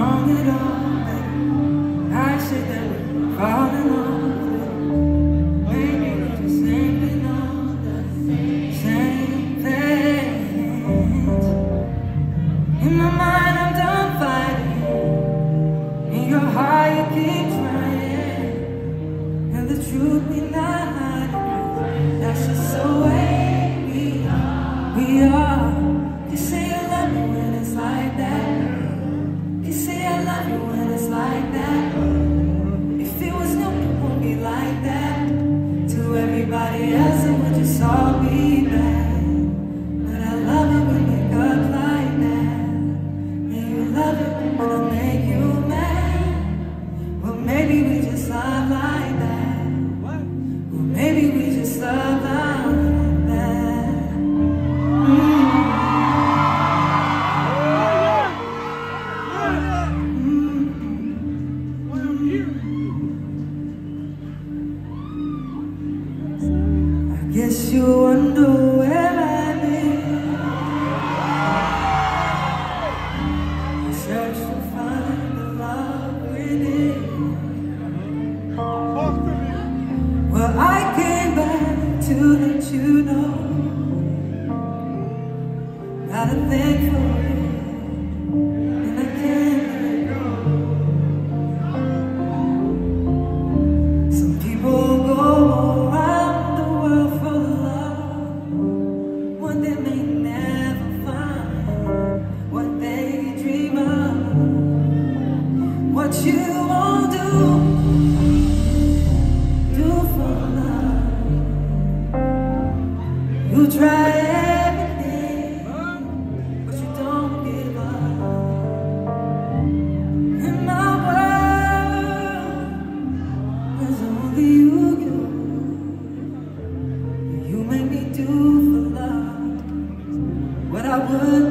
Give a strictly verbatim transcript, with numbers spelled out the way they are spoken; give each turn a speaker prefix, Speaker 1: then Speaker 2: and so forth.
Speaker 1: wrong at all, baby. I said that we're falling off, baby. Maybe we're just thinking on the same things. In my mind I'm done fighting, in your heart you keep trying, and the truth be not hiding. That's just the way we are. We are. You say you love me when it's like that. You say I love you when it's like that. If it was new, it won't be like that. To everybody else, it would just all be bad. But I love it when you up like that. And you love it when I make you mad. Well, maybe we just love like that. Well, maybe we just love like that. Guess you wonder where I've been. I search to find the love within. Well, I came back to let you know that I'm thankful and I can't let it go. Some people go around the world for love, one they may never find, what they dream of. What you won't do, do for love. You try everything, but you don't give up. In my world, there's only you, you. You make me do for love what I would